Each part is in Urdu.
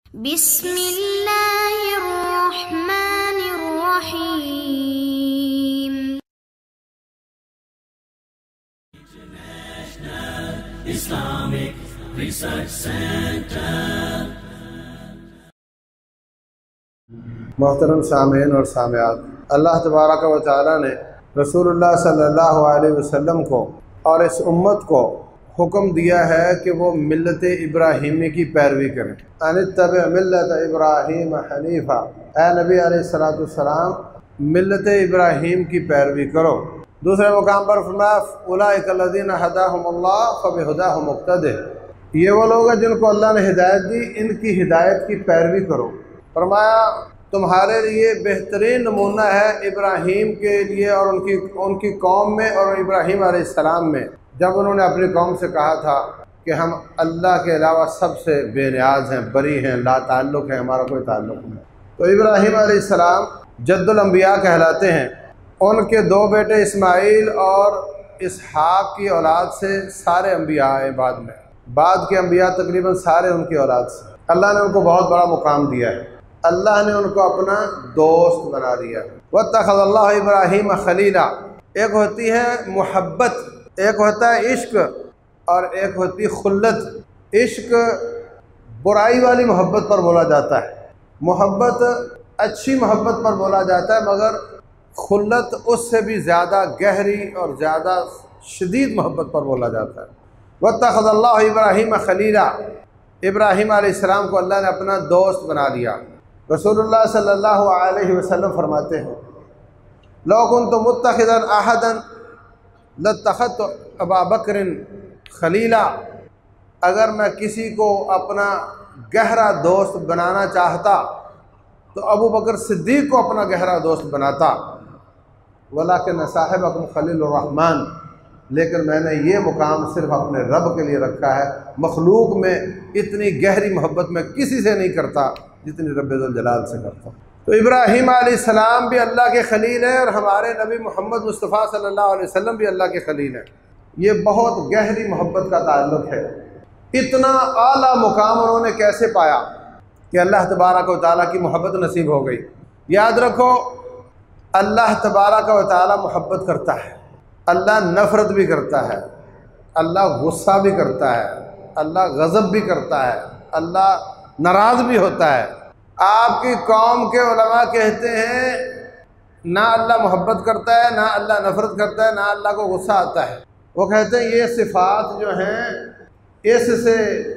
بسم اللہ الرحمن الرحیم۔ Islamic Research Center۔ محترم سامعین اور سامعات، اللہ تبارک و تعالیٰ نے رسول اللہ صلی اللہ علیہ وسلم کو اور اس امت کو حکم دیا ہے کہ وہ ملت ابراہیمی کی پیروی کریں۔ ان اتبع ملت ابراہیم حنیفا، اے نبی علیہ السلام ملت ابراہیم کی پیروی کرو۔ دوسرے مقام پر فرمایا اولئک الذین ھداھم اللہ فبھداہ مقتدہ، یہ وہ لوگ ہیں جن کو اللہ نے ہدایت دی، ان کی ہدایت کی پیروی کرو۔ فرمایا تمہارے لیے بہترین نمونہ ہے ابراہیم کے لیے اور ان کی قوم میں، اور ابراہیم علیہ السلام میں، جب انہوں نے اپنی قوم سے کہا تھا کہ ہم اللہ کے علاوہ سب سے بے نیاز ہیں، بری ہیں، لا تعلق ہیں، ہمارا کوئی تعلق نہیں۔ تو ابراہیم علیہ السلام جد الانبیاء کہلاتے ہیں۔ ان کے دو بیٹے اسماعیل اور اسحاق کی اولاد سے سارے انبیاء آئے بعد کے انبیاء تقریباً سارے ان کی اولاد سے۔ اللہ نے ان کو بہت بڑا مقام دیا ہے، اللہ نے ان کو اپنا دوست بنا دیا۔ واتخذ اللہ ابراہیم خلیلا، ایک ہوتی ہے محبت، ایک ہوتا ہے عشق اور ایک ہوتی خلت۔ عشق برائی والی محبت پر بولا جاتا ہے، محبت اچھی محبت پر بولا جاتا ہے، مگر خلت اس سے بھی زیادہ گہری اور زیادہ شدید محبت پر بولا جاتا ہے۔ واتخذ اللہ ابراہیم خلیلا، ابراہیم علیہ السلام کو اللہ نے اپنا دوست بنا لیا۔ رسول اللہ صلی اللہ علیہ وسلم فرماتے ہیں لو کنت متخذا احدا لاتخذت ابا بکر خلیلا، اگر میں کسی کو اپنا گہرا دوست بنانا چاہتا تو ابو بکر صدیق کو اپنا گہرا دوست بناتا۔ ولیکن صاحبکم خلیل الرحمن، لیکن میں نے یہ مقام صرف اپنے رب کے لیے رکھا ہے، مخلوق میں اتنی گہری محبت میں کسی سے نہیں کرتا جتنی رب ذوالجلال سے کرتا۔ تو ابراہیم علیہ السلام بھی اللہ کے خلیل ہیں اور ہمارے نبی محمد مصطفیٰ صلی اللہ علیہ وسلم بھی اللہ کے خلیل ہیں۔ یہ بہت گہری محبت کا تعلق ہے۔ اتنا اعلیٰ مقام انہوں نے کیسے پایا کہ اللہ تبارک و تعالیٰ کی محبت نصیب ہو گئی؟ یاد رکھو، اللہ تبارک و تعالیٰ محبت کرتا ہے، اللہ نفرت بھی کرتا ہے، اللہ غصہ بھی کرتا ہے، اللہ غضب بھی کرتا ہے، اللہ ناراض بھی ہوتا ہے۔ آپ کی قوم کے علماء کہتے ہیں نہ اللہ محبت کرتا ہے، نہ اللہ نفرت کرتا ہے، نہ اللہ کو غصہ آتا ہے۔ وہ کہتے ہیں یہ صفات جو ہیں اس سے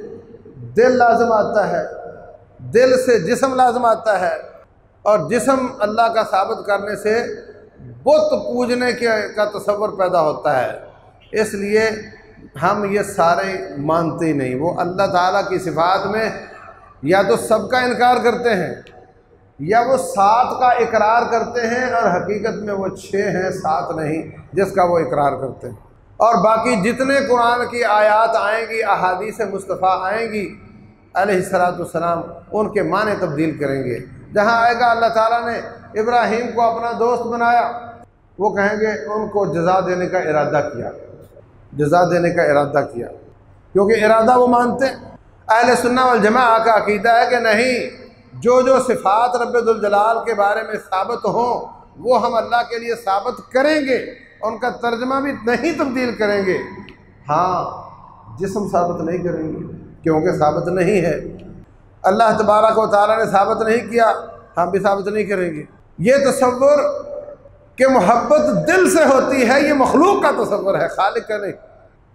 دل لازم آتا ہے، دل سے جسم لازم آتا ہے، اور جسم اللہ کا ثابت کرنے سے بت پوجنے کا تصور پیدا ہوتا ہے۔ اس لیے ہم یہ سارے مانتے ہی نہیں۔ وہ اللہ تعالیٰ کی صفات میں یا تو سب کا انکار کرتے ہیں یا وہ 7 کا اقرار کرتے ہیں، اور حقیقت میں وہ 6 ہیں، 7 نہیں جس کا وہ اقرار کرتے ہیں۔ اور باقی جتنے قرآن کی آیات آئیں گی، احادیث مصطفیٰ آئیں گی علیہ السلام، ان کے معنی تبدیل کریں گے۔ جہاں آئے گا اللہ تعالیٰ نے ابراہیم کو اپنا دوست بنایا، وہ کہیں گے ان کو جزا دینے کا ارادہ کیا، جزا دینے کا ارادہ کیا، کیونکہ ارادہ وہ مانتے ہیں۔ اہل سنہ والجماعہ کا عقیدہ ہے کہ نہیں، جو صفات رب ذوالجلال کے بارے میں ثابت ہوں وہ ہم اللہ کے لیے ثابت کریں گے، ان کا ترجمہ بھی نہیں تبدیل کریں گے۔ ہاں، جسم ثابت نہیں کریں گے کیونکہ ثابت نہیں ہے۔ اللہ تبارک و تعالیٰ نے ثابت نہیں کیا، ہم بھی ثابت نہیں کریں گے۔ یہ تصور کہ محبت دل سے ہوتی ہے، یہ مخلوق کا تصور ہے، خالق کا نہیں۔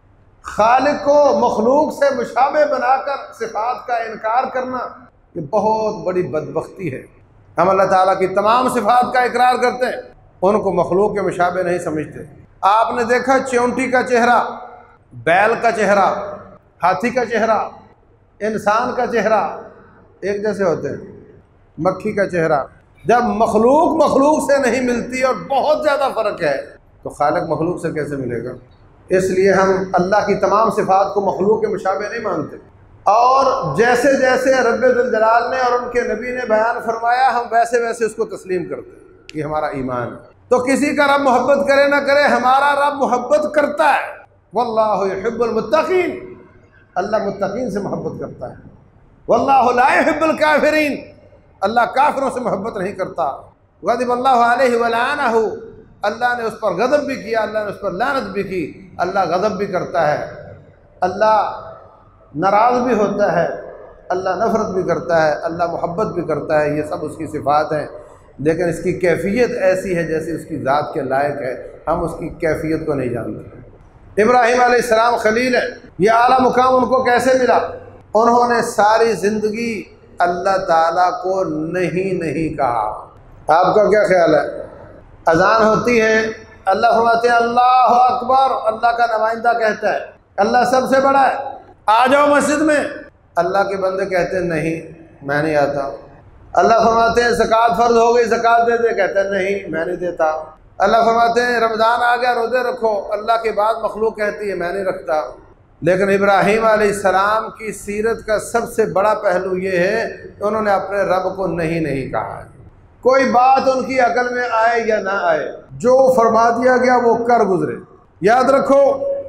خالق کو مخلوق سے مشابہ بنا کر صفات کا انکار کرنا یہ بہت بڑی بدبختی ہے۔ ہم اللہ تعالیٰ کی تمام صفات کا اقرار کرتے ہیں، ان کو مخلوق کے مشابہ نہیں سمجھتے۔ آپ نے دیکھا چونٹی کا چہرہ، بیل کا چہرہ، ہاتھی کا چہرہ، انسان کا چہرہ ایک جیسے ہوتے ہیں، مکھی کا چہرہ۔ جب مخلوق سے نہیں ملتی اور بہت زیادہ فرق ہے تو خالق مخلوق سے کیسے ملے گا؟ اس لیے ہم اللہ کی تمام صفات کو مخلوق کے مشابہ نہیں مانتے، اور جیسے جیسے رب ذوالجلال نے اور ان کے نبی نے بیان فرمایا ہم ویسے ویسے اس کو تسلیم کرتے ہیں۔ یہ ہمارا ایمان ہے۔ تو کسی کا رب محبت کرے نہ کرے، ہمارا رب محبت کرتا ہے۔ واللہ یحب المتقین، اللہ متقین سے محبت کرتا ہے۔ واللہ لا يحب الکافرین، اللہ کافروں سے محبت نہیں کرتا۔ غضب اللہ علیہ ولعنہ، اللہ نے اس پر غضب بھی کیا، اللہ نے اس پر لعنت بھی کی۔ اللہ غضب بھی کرتا ہے، اللہ ناراض بھی ہوتا ہے، اللہ نفرت بھی کرتا ہے، اللہ محبت بھی کرتا ہے، یہ سب اس کی صفات ہیں، لیکن اس کی کیفیت ایسی ہے جیسے اس کی ذات کے لائق ہے، ہم اس کی کیفیت کو نہیں جانتے۔ ابراہیم علیہ السلام خلیل ہے، یہ اعلیٰ مقام ان کو کیسے ملا؟ انہوں نے ساری زندگی اللہ تعالیٰ کو نہیں کہا۔ آپ کا کیا خیال ہے؟ اذان ہوتی ہے، اللہ فرماتے ہیں اللہ اکبر، اللہ کا نمائندہ کہتا ہے اللہ سب سے بڑا ہے، آ جاؤ مسجد میں، اللہ کے بندے کہتے ہیں نہیں میں نہیں آتا۔ اللہ فرماتے ہیں زکوٰۃ فرض ہو گئی، زکوٰۃ دے دے، کہتے ہیں نہیں میں نہیں دیتا۔ اللہ فرماتے ہیں رمضان آ گیا روزے رکھو، اللہ کے بعد مخلوق کہتی ہے میں نہیں رکھتا۔ لیکن ابراہیم علیہ السلام کی سیرت کا سب سے بڑا پہلو یہ ہے کہ انہوں نے اپنے رب کو نہیں کہا ہے۔ کوئی بات ان کی عقل میں آئے یا نہ آئے، جو فرما دیا گیا وہ کر گزرے۔ یاد رکھو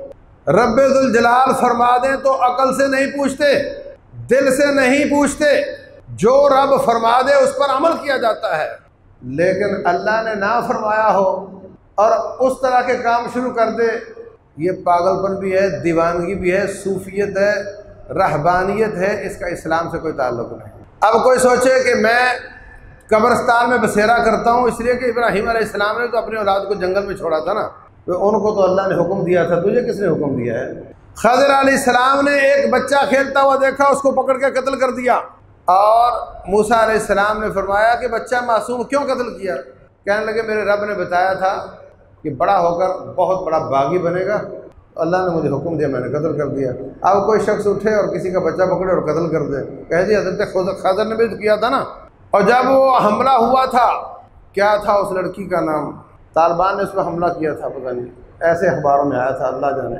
رب ذوالجلال فرما دیں تو عقل سے نہیں پوچھتے، دل سے نہیں پوچھتے، جو رب فرما دے اس پر عمل کیا جاتا ہے۔ لیکن اللہ نے نہ فرمایا ہو اور اس طرح کے کام شروع کر دے، یہ پاگل پن بھی ہے، دیوانگی بھی ہے، صوفیت ہے، رہبانیت ہے، اس کا اسلام سے کوئی تعلق نہیں۔ اب کوئی سوچے کہ میں قبرستان میں بسیرا کرتا ہوں اس لیے کہ ابراہیم علیہ السلام نے تو اپنی اولاد کو جنگل میں چھوڑا تھا نا، تو ان کو تو اللہ نے حکم دیا تھا، تجھے کس نے حکم دیا ہے؟ خضر علیہ السلام نے ایک بچہ کھیلتا ہوا دیکھا، اس کو پکڑ کے قتل کر دیا، اور موسیٰ علیہ السلام نے فرمایا کہ بچہ معصوم کیوں قتل کیا؟ کہنے لگے میرے رب نے بتایا تھا کہ بڑا ہو کر بہت بڑا باغی بنے گا، اللہ نے مجھے حکم دیا، میں نے قتل کر دیا۔ اب کوئی شخص اٹھے اور کسی کا بچہ پکڑے اور قتل کر دے، کہہ دیا حضرت خضر نے بھی تو کیا تھا نا۔ اور جب وہ حملہ ہوا تھا، کیا تھا اس لڑکی کا نام؟ طالبان نے اس پہ حملہ کیا تھا، پتہ نہیں ایسے اخباروں میں آیا تھا، اللہ جانے۔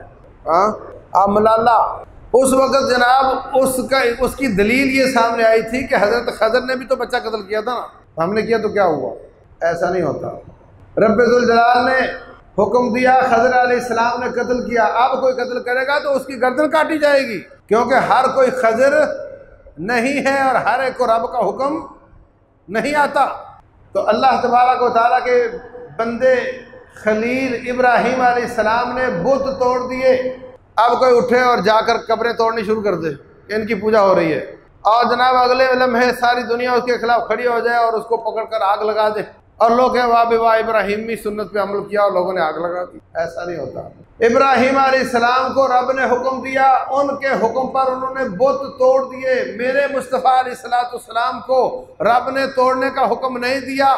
اب ملالہ اس وقت جناب اس کی دلیل یہ سامنے آئی تھی کہ حضرت خضر نے بھی تو بچہ قتل کیا تھا نا، ہم نے کیا تو کیا ہوا؟ ایسا نہیں ہوتا۔ رب ذوالجلال نے حکم دیا، خضر علیہ السلام نے قتل کیا، اب کوئی قتل کرے گا تو اس کی گردن کاٹی جائے گی، کیونکہ ہر کوئی خضر نہیں ہے اور ہر ایک کو رب کا حکم نہیں آتا۔ تو اللہ تبارک و تعالیٰ کے بندے خلیل ابراہیم علیہ السلام نے بت توڑ دیے، اب کوئی اٹھے اور جا کر قبریں توڑنی شروع کر دے کہ ان کی پوجا ہو رہی ہے، اور جناب اگلے لمحے ساری دنیا اس کے خلاف کھڑی ہو جائے اور اس کو پکڑ کر آگ لگا دے، اور لوگ کہیں واہ بے واہ ابراہیمی سنت پہ عمل کیا اور لوگوں نے آگ لگا دی۔ ایسا نہیں ہوتا۔ ابراہیم علیہ السلام کو رب نے حکم دیا، ان کے حکم پر انہوں نے بت توڑ دیے۔ میرے مصطفیٰ علیہ السلام کو رب نے توڑنے کا حکم نہیں دیا،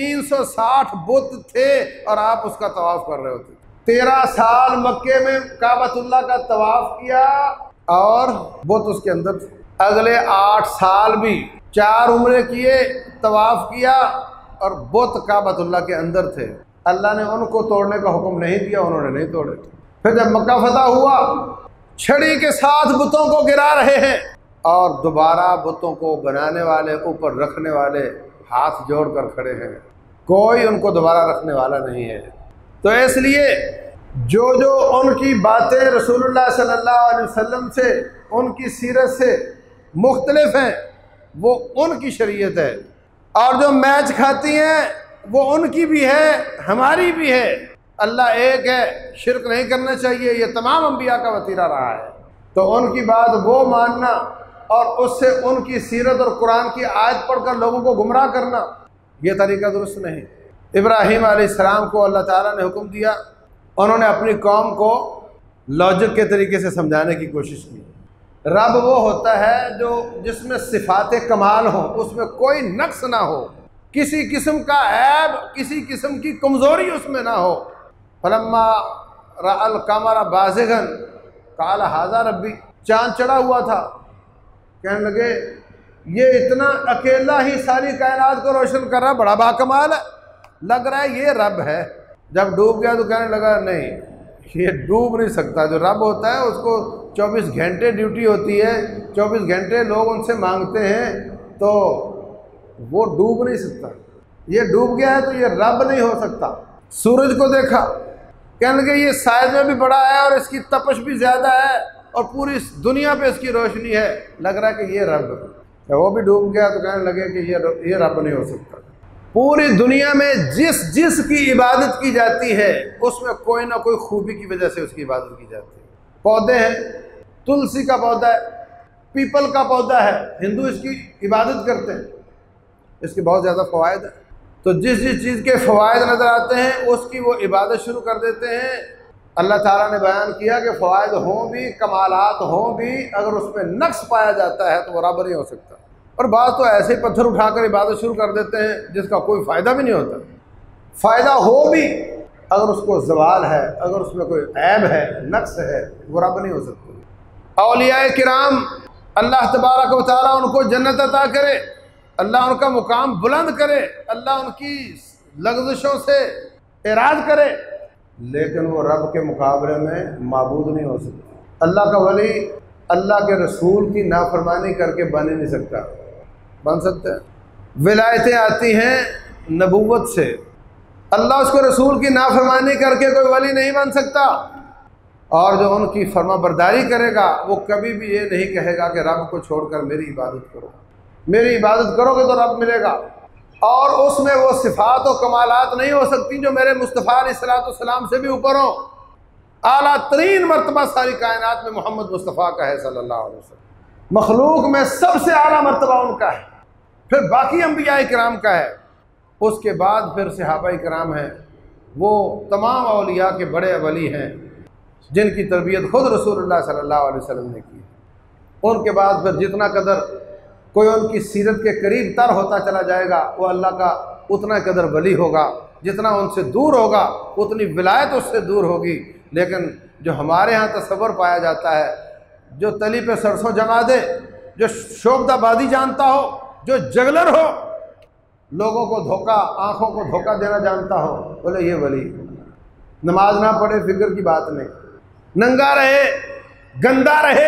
360 بت تھے اور آپ اس کا طواف کر رہے ہوتے۔ 13 سال مکے میں کعبۃ اللہ کا طواف کیا اور بت اس کے اندر تھے۔ اگلے 8 سال بھی 4 عمرے کیے، طواف کیا اور بت کعبۃ اللہ کے اندر تھے۔ اللہ نے ان کو توڑنے کا حکم نہیں دیا، انہوں نے نہیں توڑے۔ پھر جب مکہ فتح ہوا، چھڑی کے ساتھ بتوں کو گرا رہے ہیں، اور دوبارہ بتوں کو بنانے والے اوپر رکھنے والے ہاتھ جوڑ کر کھڑے ہیں، کوئی ان کو دوبارہ رکھنے والا نہیں ہے۔ تو اس لیے جو ان کی باتیں رسول اللہ صلی اللہ علیہ وسلم سے، ان کی سیرت سے مختلف ہیں، وہ ان کی شریعت ہے، اور جو میچ کھاتی ہیں وہ ان کی بھی ہے، ہماری بھی ہے۔ اللہ ایک ہے، شرک نہیں کرنا چاہیے، یہ تمام انبیاء کا وتیرہ رہا ہے۔ تو ان کی بات وہ ماننا اور اس سے ان کی سیرت اور قرآن کی آیت پڑھ کر لوگوں کو گمراہ کرنا، یہ طریقہ درست نہیں۔ ابراہیم علیہ السلام کو اللہ تعالیٰ نے حکم دیا، انہوں نے اپنی قوم کو لاجک کے طریقے سے سمجھانے کی کوشش کی۔ رب وہ ہوتا ہے جس میں صفات کمال ہوں، اس میں کوئی نقص نہ ہو، کسی قسم کا عیب، کسی قسم کی کمزوری اس میں نہ ہو۔ فلما رأى القمر بازغا قال هذا ربی، چاند چڑھا ہوا تھا، کہنے لگے یہ اتنا اکیلا ہی ساری کائنات کو روشن کر رہا، بڑا باکمال ہے، لگ رہا ہے یہ رب ہے۔ جب ڈوب گیا تو کہنے لگا نہیں، یہ ڈوب نہیں سکتا، جو رب ہوتا ہے اس کو 24 گھنٹے ڈیوٹی ہوتی ہے، 24 گھنٹے لوگ ان سے مانگتے ہیں، تو وہ ڈوب نہیں سکتا۔ یہ ڈوب گیا ہے تو یہ رب نہیں ہو سکتا۔ سورج کو دیکھا، کہنے لگے یہ سائز میں بھی بڑا ہے اور اس کی تپش بھی زیادہ ہے اور پوری دنیا پہ اس کی روشنی ہے، لگ رہا ہے کہ یہ رب ہے۔ جب وہ بھی ڈوب گیا تو کہنے لگے کہ یہ رب نہیں ہو سکتا۔ پوری دنیا میں جس کی عبادت کی جاتی ہے اس میں کوئی نہ کوئی خوبی کی وجہ سے اس کی عبادت کی جاتی ہے۔ پودے ہیں، تلسی کا پودا ہے، پیپل کا پودا ہے، ہندو اس کی عبادت کرتے ہیں، اس کے بہت زیادہ فوائد ہیں۔ تو جس چیز کے فوائد نظر آتے ہیں اس کی وہ عبادت شروع کر دیتے ہیں۔ اللہ تعالیٰ نے بیان کیا کہ فوائد ہوں بھی، کمالات ہوں بھی، اگر اس میں نقص پایا جاتا ہے تو وہ رب نہیں ہو سکتا۔ اور بعض تو ایسے ہی پتھر اٹھا کر عبادت شروع کر دیتے ہیں جس کا کوئی فائدہ بھی نہیں ہوتا۔ فائدہ ہو بھی اگر اس کو زوال ہے، اگر اس میں کوئی عیب ہے، نقص ہے، وہ رب نہیں ہو سکتا۔ اولیاء کرام اللہ تبارک و تعالیٰ ان کو جنت عطا کرے، اللہ ان کا مقام بلند کرے، اللہ ان کی لغزشوں سے اعراض کرے، لیکن وہ رب کے مقابلے میں معبود نہیں ہو سکتا۔ اللہ کا ولی اللہ کے رسول کی نافرمانی کر کے بن ہی نہیں سکتا۔ بن سکتے ہیں؟ ولایتیں آتی ہیں نبوت سے، اللہ اس کے رسول کی نافرمانی کر کے کوئی ولی نہیں بن سکتا، اور جو ان کی فرما برداری کرے گا وہ کبھی بھی یہ نہیں کہے گا کہ رب کو چھوڑ کر میری عبادت کرو، میری عبادت کرو گے تو رب ملے گا، اور اس میں وہ صفات و کمالات نہیں ہو سکتی جو میرے مصطفیٰ علیہ الصلوۃ والسلام سے بھی اوپر ہوں۔ اعلیٰ ترین مرتبہ ساری کائنات میں محمد مصطفیٰ کا ہے صلی اللہ علیہ وسلم، مخلوق میں سب سے اعلیٰ مرتبہ ان کا ہے، پھر باقی انبیاء کرام کا ہے، اس کے بعد پھر صحابہ کرام ہیں، وہ تمام اولیاء کے بڑے ولی ہیں جن کی تربیت خود رسول اللہ صلی اللہ علیہ وسلم نے کی۔ ان کے بعد پھر جتنا قدر کوئی ان کی سیرت کے قریب تر ہوتا چلا جائے گا وہ اللہ کا اتنا قدر ولی ہوگا، جتنا ان سے دور ہوگا اتنی ولایت اس سے دور ہوگی۔ لیکن جو ہمارے ہاں تصور پایا جاتا ہے، جو تلی پہ سرسوں جما دے، جو شوبدہ بازی جانتا ہو، جو جگلر ہو، لوگوں کو دھوکہ، آنکھوں کو دھوکہ دینا جانتا ہو، بولے یہ ولی، نماز نہ پڑھے فکر کی بات نہیں، ننگا رہے، گندا رہے،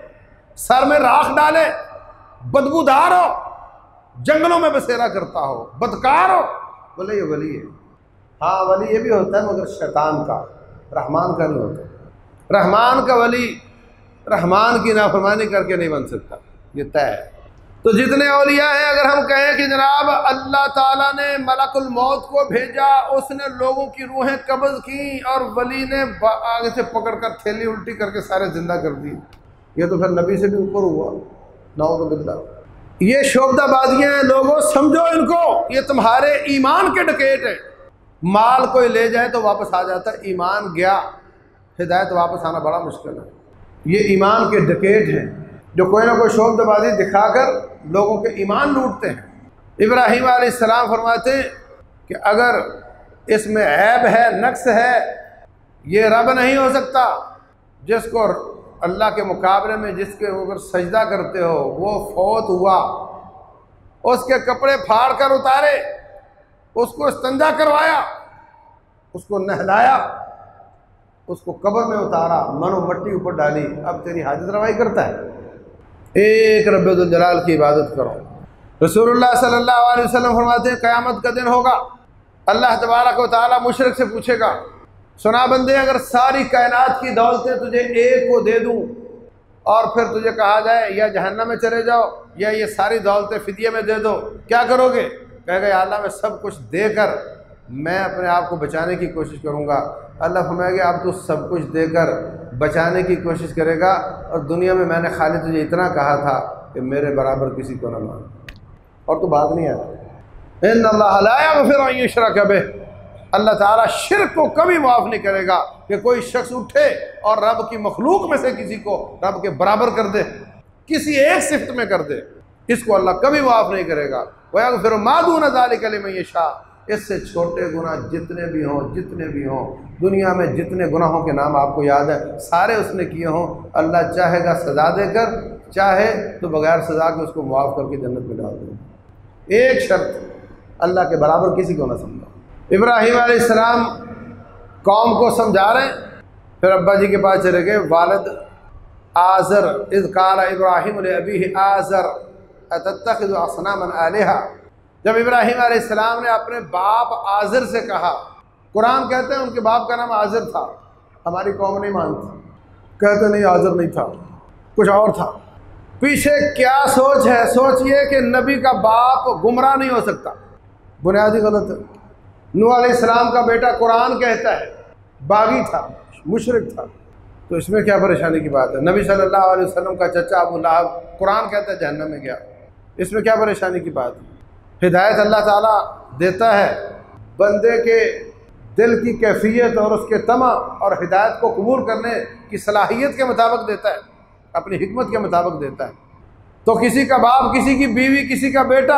سر میں راکھ ڈالے، بدبودار ہو، جنگلوں میں بسیرا کرتا ہو، بدکار ہو، بولے یہ ولی ہے۔ ہاں ولی یہ بھی ہوتا ہے مگر شیطان کا، رحمان کا نہیں ہوتا۔ رحمان کا ولی رحمان کی نافرمانی کر کے نہیں بن سکتا، یہ طے ہے۔ تو جتنے اولیاء ہیں، اگر ہم کہیں کہ جناب اللہ تعالیٰ نے ملک الموت کو بھیجا، اس نے لوگوں کی روحیں قبض کی اور ولی نے آگے سے پکڑ کر تھیلی الٹی کر کے سارے زندہ کر دی، یہ تو پھر نبی سے بھی اوپر ہوا، نعوذ باللہ۔ یہ شعبدہ بازیاں ہیں، لوگوں سمجھو ان کو، یہ تمہارے ایمان کے ڈکیٹ ہیں۔ مال کوئی لے جائے تو واپس آ جاتا ہے، ایمان گیا، ہدایت واپس آنا بڑا مشکل ہے۔ یہ ایمان کے ڈکیٹ ہیں جو کوئی نہ کوئی شعبدہ بازی دکھا کر لوگوں کے ایمان لوٹتے ہیں۔ ابراہیم علیہ السلام فرماتے ہیں کہ اگر اس میں عیب ہے، نقص ہے، یہ رب نہیں ہو سکتا۔ جس کو اللہ کے مقابلے میں جس کے اوپر سجدہ کرتے ہو وہ فوت ہوا، اس کے کپڑے پھاڑ کر اتارے، اس کو استنجا کروایا، اس کو نہلایا، اس کو قبر میں اتارا، من و مٹی اوپر ڈالی، اب تیری حاجت روائی کرتا ہے؟ ایک رب ذوالجلال کی عبادت کرو۔ رسول اللہ صلی اللہ علیہ وسلم فرماتے ہیں قیامت کا دن ہوگا، اللہ تبارک و تعالیٰ مشرک سے پوچھے گا، سنا بندے اگر ساری کائنات کی دولتیں تجھے ایک کو دے دوں اور پھر تجھے کہا جائے یا جہنم میں چلے جاؤ یا یہ ساری دولتیں فدیے میں دے دو، کیا کرو گے؟ کہے گا یا اللہ میں سب کچھ دے کر میں اپنے آپ کو بچانے کی کوشش کروں گا۔ اللہ فرمائے گا اب تو سب کچھ دے کر بچانے کی کوشش کرے گا، اور دنیا میں نے خالی تجھے اتنا کہا تھا کہ میرے برابر کسی کو نہ مان، اور تو بات نہیں آتی۔ ان اللہ لا یغفر ان یشرک بہ، اللہ تعالیٰ شرک کو کبھی معاف نہیں کرے گا کہ کوئی شخص اٹھے اور رب کی مخلوق میں سے کسی کو رب کے برابر کر دے، کسی ایک صفت میں کر دے، اس کو اللہ کبھی معاف نہیں کرے گا۔ وَيَغْفِرُ مَا دُونَ ذَلِكَ لِمَن يَشَاءُ، اس سے چھوٹے گناہ جتنے بھی ہوں دنیا میں جتنے گناہوں کے نام آپ کو یاد ہے سارے اس نے کیے ہوں، اللہ چاہے گا سزا دے کر، چاہے تو بغیر سزا کے اس کو معاف کر کے جنت میں ڈال دے۔ ایک شرط، اللہ کے برابر کسی کو نہ سمجھو۔ ابراہیم علیہ السلام قوم کو سمجھا رہے ہیں، پھر ابا جی کے پاس چلے گئے، والد آزر، اذ قال ابراہیم لأبیہ آزر اتتخذ اصناما آلہہ، جب ابراہیم علیہ السلام نے اپنے باپ آزر سے کہا، قرآن کہتے ہیں ان کے باپ کا نام آزر تھا، ہماری قوم نہیں مانتی، کہتے نہیں آزر نہیں تھا، کچھ اور تھا، پیچھے کیا سوچ ہے؟ سوچ یہ کہ نبی کا باپ گمراہ نہیں ہو سکتا، بنیادی غلط ہے۔ نوح علیہ السلام کا بیٹا قرآن کہتا ہے باغی تھا، مشرک تھا، تو اس میں کیا پریشانی کی بات ہے؟ نبی صلی اللہ علیہ وسلم کا چچا ابو لہب قرآن کہتا ہے جہنم میں گیا، اس میں کیا پریشانی کی بات ہے؟ ہدایت اللہ تعالیٰ دیتا ہے، بندے کے دل کی کیفیت اور اس کے طمع اور ہدایت کو قبول کرنے کی صلاحیت کے مطابق دیتا ہے، اپنی حکمت کے مطابق دیتا ہے۔ تو کسی کا باپ، کسی کی بیوی، کسی کا بیٹا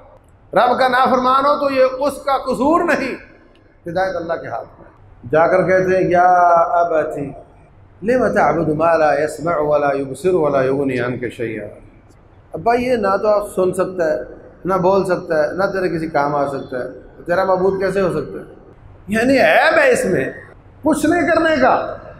رب کا نافرمان ہو تو یہ اس کا قصور نہیں، ہدایت اللہ کے ہاتھ میں۔ جا کر کہتے ہیں یا ابتی لم تعبد ما لا يسمع ولا يبصر ولا يغني عنك شيئا، ابا یہ نہ تو آپ سن سکتا ہے، نہ بول سکتا ہے، نہ تیرے کسی کام آ سکتا ہے، تیرا معبود کیسے ہو سکتا ہے؟ یعنی عیب ہے اس میں کچھ نہیں کرنے کا،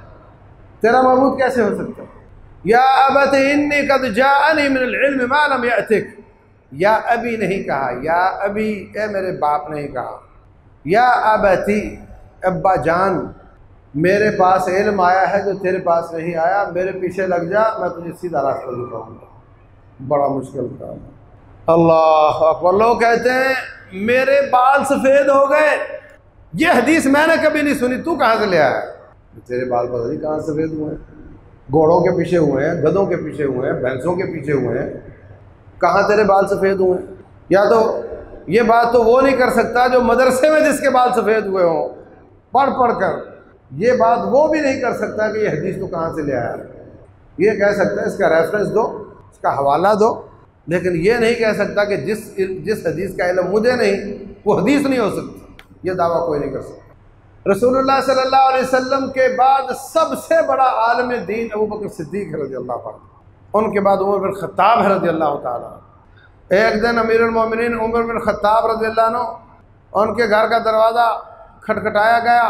تیرا معبود کیسے ہو سکتا ہے؟ یا ابت انی قد جاءنی من العلم ما لم یأتک، یا ابی نہیں کہا، یا ابی اے میرے باپ نہیں کہا، یا ابتی ابا جان میرے پاس علم آیا ہے جو تیرے پاس نہیں آیا، میرے پیچھے لگ جا، میں تجھے سیدھا راستہ دکھاؤں گا۔ بڑا مشکل کام ہے۔ اللہ اکبر۔ لوگ کہتے ہیں میرے بال سفید ہو گئے، یہ حدیث میں نے کبھی نہیں سنی، تو کہاں سے لے آیا؟ تیرے بال پتہ نہیں کہاں سفید ہوئے ہیں، گھوڑوں کے پیچھے ہوئے ہیں، گدھوں کے پیچھے ہوئے ہیں، بھینسوں کے پیچھے ہوئے ہیں، کہاں تیرے بال سفید ہوئے ہیں؟ یا تو یہ بات تو وہ نہیں کر سکتا جو مدرسے میں جس کے بال سفید ہوئے ہوں پڑھ پڑھ کر، یہ بات وہ بھی نہیں کر سکتا کہ یہ حدیث تو کہاں سے لے آیا۔ یہ کہہ سکتا ہے اس کا ریفرنس دو، اس کا حوالہ دو، لیکن یہ نہیں کہہ سکتا کہ جس حدیث کا علم مجھے نہیں وہ حدیث نہیں ہو سکتی، یہ دعویٰ کوئی نہیں کر سکتا۔ رسول اللہ صلی اللہ علیہ وسلم کے بعد سب سے بڑا عالم دین ابو بکر صدیق رضی اللہ عنہ، ان کے بعد عمر بن خطاب رضی اللہ تعالیٰ۔ ایک دن امیر المومنین عمر بن خطاب رضی اللہ عنہ ان کے گھر کا دروازہ کھٹکھٹایا گیا،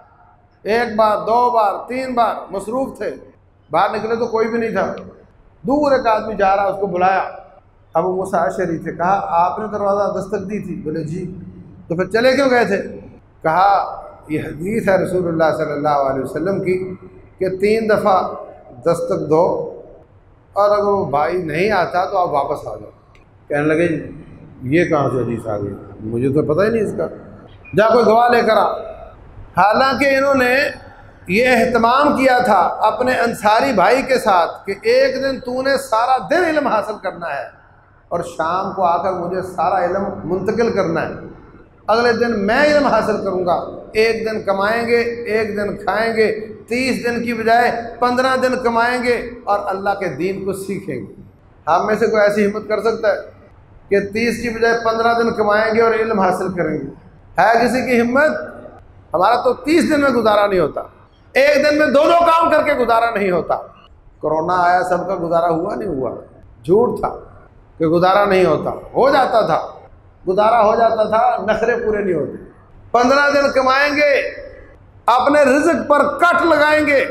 ایک بار، دو بار، تین بار، مصروف تھے، باہر نکلے تو کوئی بھی نہیں تھا، دور ایک آدمی جا رہا، اس کو بلایا، ابو موسیٰ اشعری تھے، کہا آپ نے دروازہ دستک دی تھی؟ بولے جی، تو پھر چلے کیوں گئے تھے؟ کہا یہ حدیث ہے رسول اللہ صلی اللہ علیہ وسلم کی کہ 3 دفعہ دستک دو اور اگر وہ بھائی نہیں آتا تو آپ واپس آ جاؤ۔ کہنے لگے یہ کہاں سے حدیث آ گئی، مجھے تو پتہ ہی نہیں اس کا، جا کوئی گواہ لے کر آ۔ حالانکہ انہوں نے یہ اہتمام کیا تھا اپنے انصاری بھائی کے ساتھ کہ ایک دن تو نے سارا دن علم حاصل کرنا ہے اور شام کو آ کر مجھے سارا علم منتقل کرنا ہے، اگلے دن میں علم حاصل کروں گا، ایک دن کمائیں گے، ایک دن کھائیں گے، 30 دن کی بجائے 15 دن کمائیں گے اور اللہ کے دین کو سیکھیں گے۔ ہم میں سے کوئی ایسی ہمت کر سکتا ہے کہ 30 کی بجائے 15 دن کمائیں گے اور علم حاصل کریں گے؟ ہے کسی کی ہمت؟ ہمارا تو 30 دن میں گزارا نہیں ہوتا، ایک دن میں 2 کام کر کے گزارا نہیں ہوتا۔ کرونا آیا، سب کا گزارا ہوا نہیں ہوا؟ جھوٹ تھا کہ گزارا نہیں ہوتا، ہو جاتا تھا، گزارا ہو جاتا تھا، نخرے پورے نہیں ہوتے۔ 15 دن کمائیں گے، اپنے رزق پر کٹ لگائیں گے،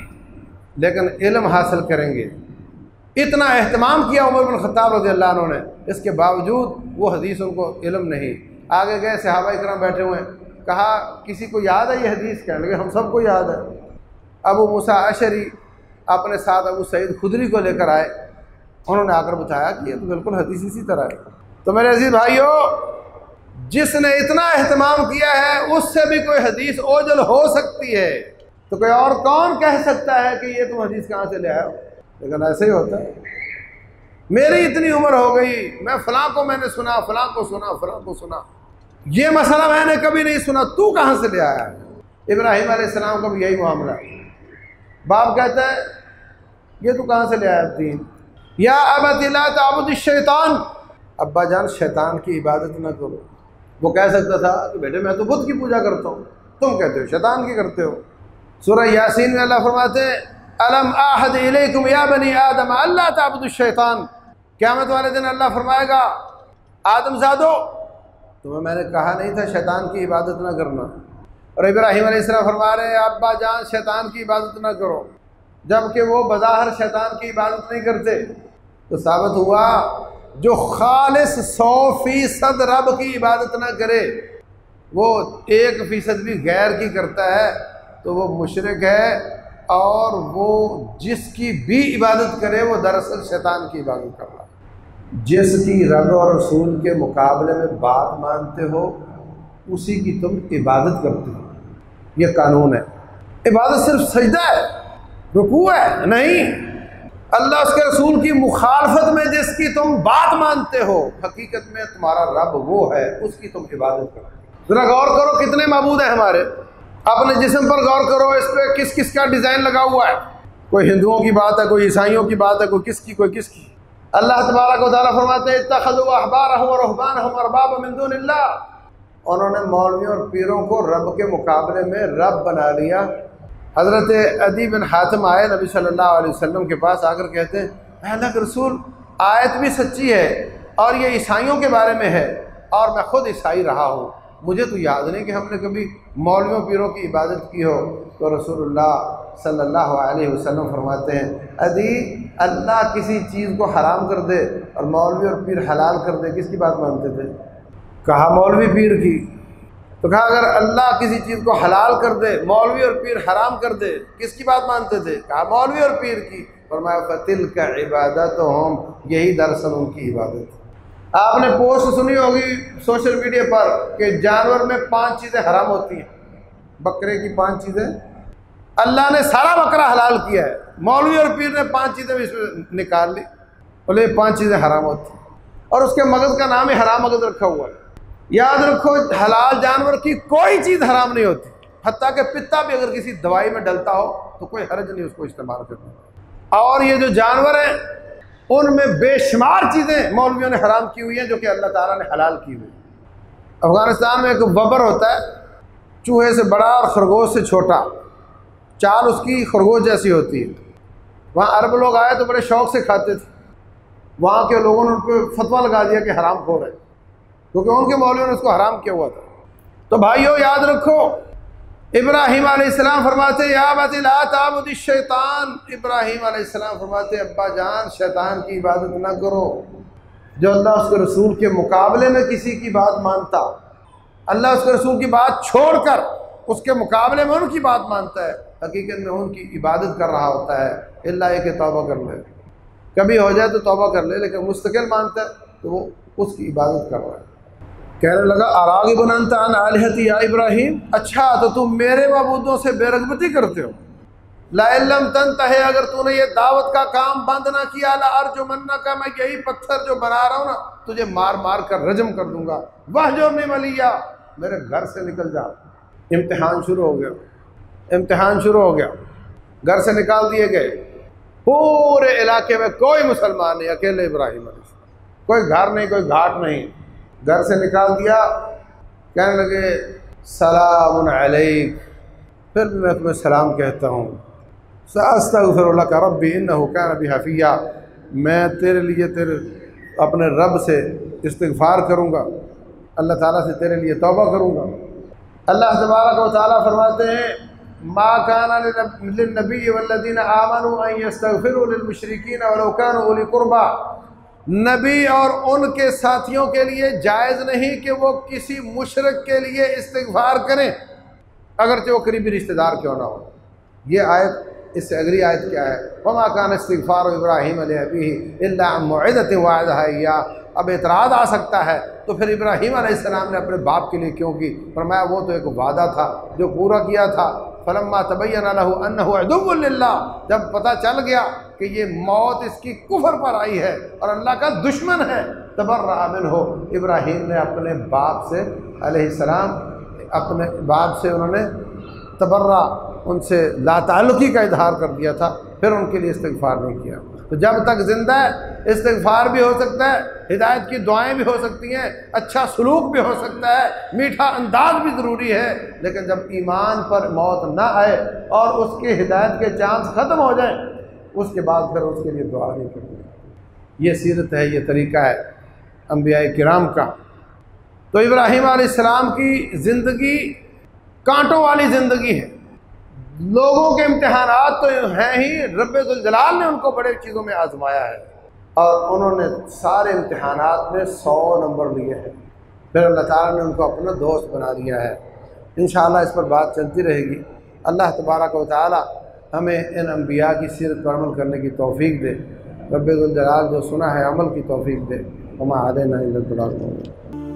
لیکن علم حاصل کریں گے۔ اتنا اہتمام کیا عمر بن خطاب رضی اللہ عنہ نے، اس کے باوجود وہ حدیث ان کو علم نہیں۔ آگے گئے، صحابہ کرام بیٹھے ہوئے ہیں، کہا کسی کو یاد ہے یہ حدیث؟ کہنے لگے ہم سب کو یاد ہے۔ ابو موسیٰ اشعری اپنے ساتھ ابو سعید خدری کو لے کر آئے، انہوں نے آ کر بتایا کہ یہ تو بالکل حدیث اسی طرح ہے۔ تو میرے عزیز بھائیوں، جس نے اتنا اہتمام کیا ہے اس سے بھی کوئی حدیث اوجل ہو سکتی ہے، تو کوئی اور کون کہہ سکتا ہے کہ یہ تم حدیث کہاں سے لے آئے ہو؟ لیکن ایسے ہی ہوتا ہے۔ میری اتنی عمر ہو گئی، میں فلاں کو میں نے سنا، فلاں کو سنا، فلاں کو سنا، یہ مسئلہ میں نے کبھی نہیں سنا، تو کہاں سے لے آیا ہے؟ ابراہیم علیہ السلام کا بھی یہی معاملہ ہے، باپ کہتا ہے یہ تو کہاں سے لے آیا دین؟ یا ابت لا تعبد الشیطان، ابا جان شیطان کی عبادت نہ کرو۔ وہ کہہ سکتا تھا کہ بیٹے میں تو بت کی پوجا کرتا ہوں، تم کہتے ہو شیطان کی کرتے ہو۔ سورہ یاسین میں اللہ فرماتے ہیں الم اعہد الیکم یا بنی آدم اللہ تعبدوا الشیطان، قیامت والے دن اللہ فرمائے گا آدم زادو تمہیں میں نے کہا نہیں تھا شیطان کی عبادت نہ کرنا؟ اور ابراہیم علیہ السلام فرما رہے ہیں ابا جان شیطان کی عبادت نہ کرو، جبکہ وہ بظاہر شیطان کی عبادت نہیں کرتے۔ تو ثابت ہوا جو خالص 100% رب کی عبادت نہ کرے، وہ 1% بھی غیر کی کرتا ہے تو وہ مشرک ہے، اور وہ جس کی بھی عبادت کرے وہ دراصل شیطان کی عبادت کر رہا ہے۔ جس کی رب اور رسول کے مقابلے میں بات مانتے ہو اسی کی تم عبادت کرتے ہو، یہ قانون ہے۔ عبادت صرف سجدہ ہے، رکوع ہے نہیں، اللہ اس کے رسول کی مخالفت میں جس کی تم بات مانتے ہو حقیقت میں تمہارا رب وہ ہے، اس کی تم عبادت کرو۔ ذرا غور کرو کتنے معبود ہیں ہمارے، اپنے جسم پر غور کرو، اس پہ کس کس کا ڈیزائن لگا ہوا ہے، کوئی ہندوؤں کی بات ہے، کوئی عیسائیوں کی بات ہے، کوئی کس کی کوئی کس کی۔ اللہ تبارک و تعالیٰ فرماتے ہیں اتخذوا احبارهم ورهبانهم اربابا من دون اللہ، انہوں نے مولویوں اور پیروں کو رب کے مقابلے میں رب بنا لیا۔ حضرت عدی بن حاتم آئے نبی صلی اللہ علیہ وسلم کے پاس، آ کر کہتے ہیں اے اللہ کے رسول آیت بھی سچی ہے اور یہ عیسائیوں کے بارے میں ہے اور میں خود عیسائی رہا ہوں، مجھے تو یاد نہیں کہ ہم نے کبھی مولویوں پیروں کی عبادت کی ہو۔ تو رسول اللہ صلی اللہ علیہ وسلم فرماتے ہیں عدی اللہ کسی چیز کو حرام کر دے اور مولوی اور پیر حلال کر دے، کس کی بات مانتے تھے؟ کہا مولوی پیر کی۔ تو کہا اگر اللہ کسی چیز کو حلال کر دے، مولوی اور پیر حرام کر دے، کس کی بات مانتے تھے؟ کہا مولوی اور پیر کی۔ فرمایا فَتِلْكَ عِبَادَتُهُمْ، یہی دراصل ان کی عبادت ہے۔ آپ نے پوسٹ سنی ہوگی سوشل میڈیا پر کہ جانور میں 5 چیزیں حرام ہوتی ہیں، بکرے کی 5 چیزیں، اللہ نے سارا بکرا حلال کیا ہے، مولوی اور پیر نے 5 چیزیں بھی اس میں نکال لی، بولے 5 چیزیں حرام ہوتی ہیں، اور اس کے مغز کا نام ہی حرام مغز رکھا ہوا ہے۔ یاد رکھو حلال جانور کی کوئی چیز حرام نہیں ہوتی، حتیٰ کہ پتا بھی اگر کسی دوائی میں ڈلتا ہو تو کوئی حرج نہیں اس کو استعمال کرنا۔ اور یہ جو جانور ہیں ان میں بے شمار چیزیں مولویوں نے حرام کی ہوئی ہیں جو کہ اللہ تعالیٰ نے حلال کی ہوئی۔ افغانستان میں ایک وبر ہوتا ہے، چوہے سے بڑا اور خرگوش سے چھوٹا، چال اس کی خرگوش جیسی ہوتی ہے۔ وہاں عرب لوگ آئے تو بڑے شوق سے کھاتے تھے، وہاں کے لوگوں نے ان پہ فتویٰ لگا دیا کہ حرام خور ہے، کیونکہ ان کے مولویوں نے اس کو حرام کیا ہوا تھا۔ تو بھائیو یاد رکھو ابراہیم علیہ السلام فرماتے یا ابت لا تعبد الشیطان، ابراہیم علیہ السلام فرماتے ابا جان شیطان کی عبادت نہ کرو۔ جو اللہ اس کے رسول کے مقابلے میں کسی کی بات مانتا، اللہ اس کے رسول کی بات چھوڑ کر اس کے مقابلے میں ان کی بات مانتا ہے، حقیقت میں ان کی عبادت کر رہا ہوتا ہے، اللہ یہ کہ توبہ کر لے، کبھی ہو جائے تو توبہ کر لے، لیکن مستقل مانتا ہے تو وہ اس کی عبادت کر رہا ہے۔ کہنے لگا اراغب انت عن آلہتی یا ابراہیم، اچھا تو تم میرے معبودوں سے بے رغبتی کرتے ہو، لئن لم تنتہی، اگر تو نے یہ دعوت کا کام بند نہ کیا، لارجمنک، میں یہی پتھر جو بنا رہا ہوں نا تجھے مار مار کر رجم کر دوں گا، واہجرنی ملیہ، میرے گھر سے نکل جا۔ امتحان شروع ہو گیا، امتحان شروع ہو گیا، گھر سے نکال دیے گئے، پورے علاقے میں کوئی مسلمان نہیں، اکیلے ابراہیم علیہ السلام، کوئی گھر نہیں، کوئی گھاٹ نہیں، گھر سے نکال دیا۔ کہنے لگے سلام علیک، پھر بھی میں تمہیں سلام کہتا ہوں، سأستغفر لک ربی انہ کان بی حفیہ، میں تیرے لیے تیرے اپنے رب سے استغفار کروں گا، اللہ تعالیٰ سے تیرے لیے توبہ کروں گا۔ اللہ تبارک و تعالیٰ فرماتے ہیں ما کان للنبی والذین آمنوا ان یستغفروا للمشرکین ولو کانوا اولی قربی، نبی اور ان کے ساتھیوں کے لیے جائز نہیں کہ وہ کسی مشرک کے لیے استغفار کریں اگرچہ وہ قریبی رشتہ دار کیوں نہ ہو۔ یہ آیت، اس سے اگلی آیت کیا ہے؟ وما کان استغفار ابراہیم لأبیہ الا عن موعدۃ وعدہا ایاہ، اب اعتراض آ سکتا ہے تو پھر ابراہیم علیہ السلام نے اپنے باپ کے لیے کیوں کی؟ فرمایا وہ تو ایک وعدہ تھا جو پورا کیا تھا۔ فلما تبین لہ انہ عدو للہ، جب پتہ چل گیا کہ یہ موت اس کی کفر پر آئی ہے اور اللہ کا دشمن ہے، تبرأ منہ، ابراہیم نے اپنے باپ سے علیہ السلام، اپنے باپ سے انہوں نے تبرأ، ان سے لا تعلقی کا اظہار کر دیا تھا، پھر ان کے لیے استغفار نہیں کیا۔ تو جب تک زندہ ہے استغفار بھی ہو سکتا ہے، ہدایت کی دعائیں بھی ہو سکتی ہیں، اچھا سلوک بھی ہو سکتا ہے، میٹھا انداز بھی ضروری ہے، لیکن جب ایمان پر موت نہ آئے اور اس کے ہدایت کے چانس ختم ہو جائیں اس کے بعد پھر اس کے لیے دعا نہیں کرنی۔ یہ سیرت ہے، یہ طریقہ ہے انبیاء کرام کا۔ تو ابراہیم علیہ السلام کی زندگی کانٹوں والی زندگی ہے، لوگوں کے امتحانات تو ہیں ہی، رب ذوالجلال نے ان کو بڑے چیزوں میں آزمایا ہے اور انہوں نے سارے امتحانات میں 100 نمبر لیے ہیں، پھر اللہ تعالیٰ نے ان کو اپنا دوست بنا دیا ہے۔ انشاءاللہ اس پر بات چلتی رہے گی۔ اللہ تبارک و تعالیٰ ہمیں ان انبیاء کی سیرت پر عمل کرنے کی توفیق دے۔ رب ذوالجلال جو سنا ہے عمل کی توفیق دے۔ وما علینا الا البلاغ المبین۔